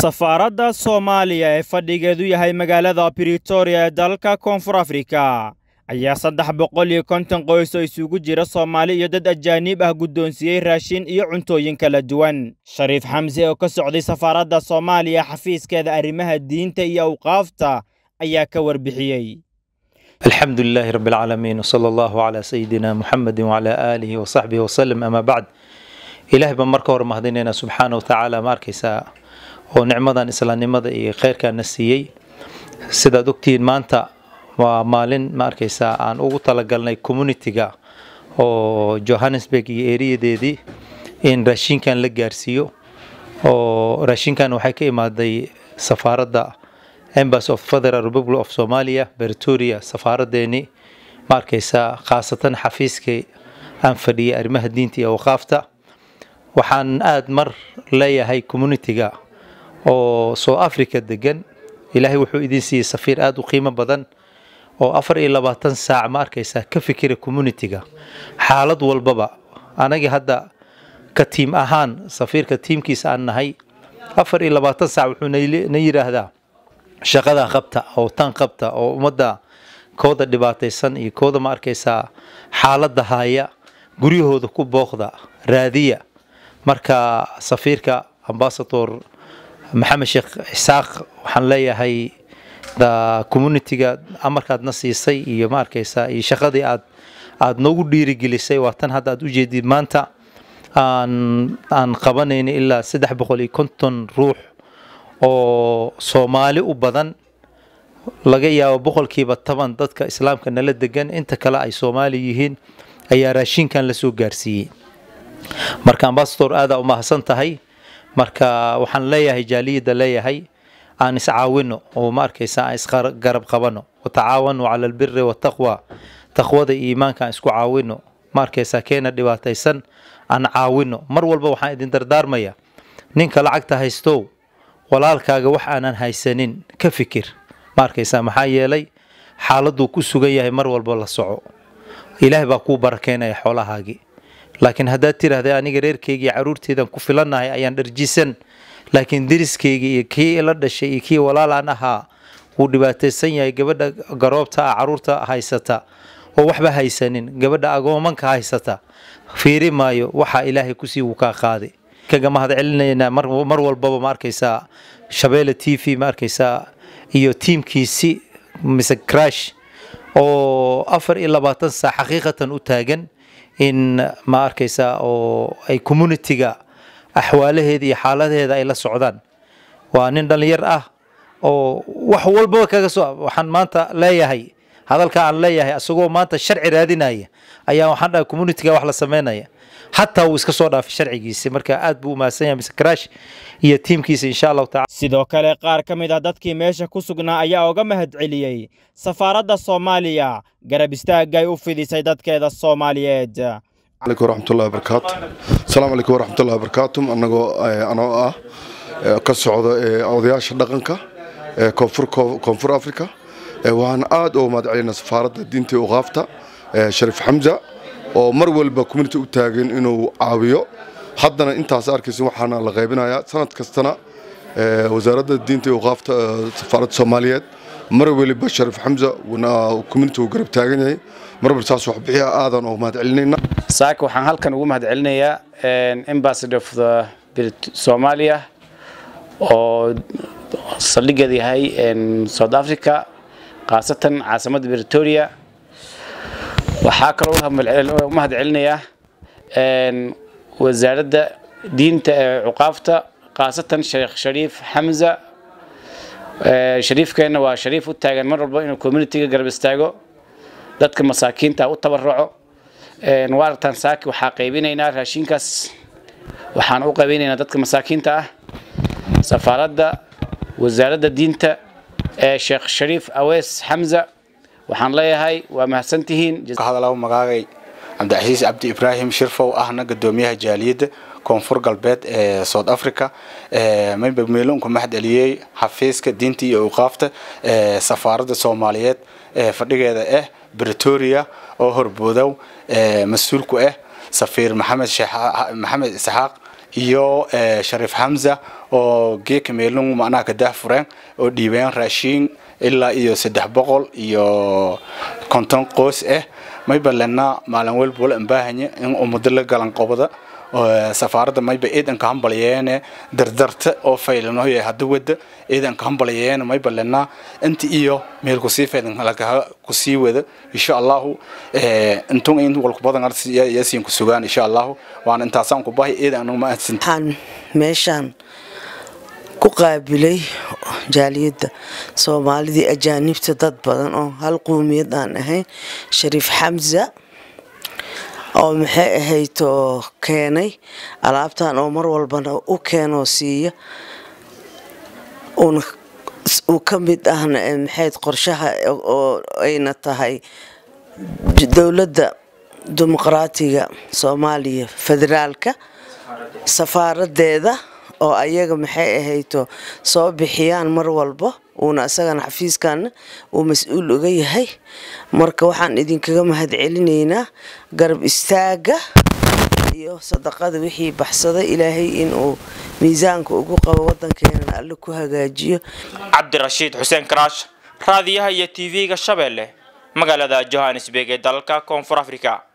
Safaaradda Soomaaliya ee fadhigeedu yahay magaalada Pretoria ee dalka Koonfur Afrika ayaa 350 qoys oo isugu jira Soomaali iyo dad ajaanib ah guddoonsiiyay raashin iyo cuntooyin kala duwan. Shariif Xamse oo ka socday Safaaradda Soomaaliya xafiiskeeda arrimaha diinta iyo awqaafta ayaa ka warbixiyay. الحمد لله رب العالمين وصلى الله على سيدنا محمد وعلى آله وصحبه وسلم أما بعد إله بمركه ورمهديننا سبحانه وتعالى ماركيسا ونعمدان إسلام نمد خير كان نسيي سيدا دكتين مانتا ومالين ماركيسا عن أوغو تلقلنا كومونيتيغا و جوهانسبرغ إيري دي إن راشين كان لقارسيو و راشين كان وحيكي مادي سفارة Embassy of Federal Republic of Somalia Pretoria سفارديني ماركيسا خاصة حفيزكي أنفدي أرمها دينتي أو خافتا وحان آد مر ليا هاي كومونيتيغا أو سو أفريكا دقن إلهي وحو إدينسي سفير آد وقيمة بدن أو أفر إلا باتن ساعة ماركيسا كفكرة كومونيتيغا حالد والبابا أنا جي هدا كتيم أهان سفير كتيم كيس أن هاي أفر إلا باتن ساعة وحو نيرا هدا shaqada qabta oo tan qabta oo umada kooda dhibaataysan iyo kooda ma arkaysa xaaladda haya guriyahooda ku booqda raadiya marka safiirka ambassador Maxamed Sheekh Isaaq waxaan leeyahay da community-ga amarkaad na siisay iyo ma arkaysa iyo shaqadii aad noogu dhiirigelisay waa tan hadda aad u jeedid maanta aan qabanayna ilaa 350 ruux oo Soomaali u badan laga yaabo boqolkiiba 10 dadka islaamka nala degan inta kale ay Soomaali yihiin ayaa raashinkan la soo gaarsiiyay marka ambassador aada u mahadsan tahay marka waxaan leeyahay jaaliyada leeyahay aan iscaawino oo ma arkaysa aan isgarab qabano oo tacaawano ala albirri wa taqwa taqwada iimaanka isku caawino ma arkaysa keena dhibaataysan aan caawino mar walba waxaan idin dardaarmaya ninka lacagta haysto walaalkaaga wax aanan haysanin ka fikir markaysa maxaa yeelay xaaladdu ku sugan yahay mar walba la soco ilaahay baa ku barakeynaya xoolahaagi laakiin haddaad tiraahday aniga reerkeyga caruurteedan ku filanahay ayaan dharjisan laakiin diriskeyga iyo kii la dhashay iyo kii walaalaan ahaa uu dhibaataysan yahay gabadha garoobta caruurta haysata oo waxba haysanin gabadha agoomanka haysata fiiri maayo waxa ilaahay ku sii uu ka qaaday kaga mahad celinayna mar walba ma arkaysa Shabeelle TV ma arkaysa iyo teamkiisi Mr Crash oo 24 saac xaqiiqatan u taagan in ma arkaysa oo ay community-ga ahwaalaheeda iyo xaaladaheeda ay la socdaan waa nin dhalinyar ah oo wax walba kaga soo waxaan maanta leeyahay hadalka aan leeyahay asagoo maanta sharci raadinaya ayaa waxaan dhahay community-ga wax la sameynaya حتى ويسكسور في الشرع جيسي مركا آد بو ماسنيا مس كراش iyo teamkiisa insha Allah ta'ala sidoo kale qaar kamid ah dadkii meesha ku sugnaa ayaa uga mahad celiyay safaaradda Soomaaliya garab istaagay u fidisay dadkeeda Soomaaliyeed alaykum warahmatullahi wabarakatuh assalamu alaykum warahmatullahi wabarakatuh anoo ka socdo odayaasha dhaqanka koonfur Afrika waan aad u mahad celinaa safaaradda diinta iyo awqaafta Shariif Xamse oo mar walba community u taagan inuu caawiyo haddana intaas arkaysan waxaana la qaybinayaa sanad kastana wasaaradda diinta iyo awqaafta safaaradda Soomaaliyeed mar walba Shariif Xamse wana community u garab taagan yahay mar walba saas wax bixiya aadan oo mahad celinayna saak waxaan halkan ugu mahad celinayaa Embassy of the Somalia oo saldhigeedu yahay South Africa qaasatan caasimadda Pretoria waxaa kaloo mahad celinayaa wasaaradda diinta ee awqaafta qaasatan Sheekh Shariif Xamse shariifkeena waa shariif u taagan mar walba inuu community-ga garab istaago dadka masaakiinta u tabarruco waartan saaki waxa qaybinaynaa raashinkaas waxaan u qaybinaynaa dadka masaakiinta ah safaaradda wasaaradda diinta ee Sheekh Shariif Awees Xamse waxaan leeyahay waa mahadsantihiin hadalada magaagay Cabdi Cabdi Ibrahim Shirfow ahna gadoomiyaha jaaliyada koonfur galbeed ee South Africa maybe meelonku mahad celiyay xafiiska diinta iyo awqaafta safaaradda Soomaaliyeed fadhigeeda Pretoria oo horboodow mas'uulku safiir Maxamed Isaaq iyo Sharif Hamza oo geek meelun macnaha ka daafureen oo dhiibeen raashin ilaa iyo 300 iyo konton qoys may balana maalin walba la baahanya in umada la galan qobada سفارة ما يبقى إذا كان بليانة دردرت أو فعلنا هي هدوّد إذا كان بليانة ما يبقى لنا أنت إياه ميلكوسيف إذا هلكها كوسي وذا إن شاء الله أنتم إن والكبار نرس ياسين كسوغان إن شاء الله وأنا أنت عسام كباهي إذا أنو ما حن ماشان كقابلي جاليد سومالي دي أجانب تضد بدن أو هالقومية أنا شريف حمزة oo maxay ahayd oo keenay alaabtan oo mar walbana u keeno siiya oo kamid ahna maxay qorshaha oo ayna tahay dawladda dimuqraadiga Soomaaliya federaalka safaaradeeda oo ayaga maxay ahayd soo bixiyaan mar walba una asagana xafiiskan uu mas'uul uga yahay marka waxaan idinkaga mahadcelinaynaa garab istaaga iyo sadaqada wixii baxsaday ilaahay in uu miisaanka ugu qabo wadankeena alla ku hagaajiyo Cabdirashiid Xuseen Karaash raadiyaha iyo TV-ga Shabeelle magaalada Johannesburg ee dalka Koonfur Afrika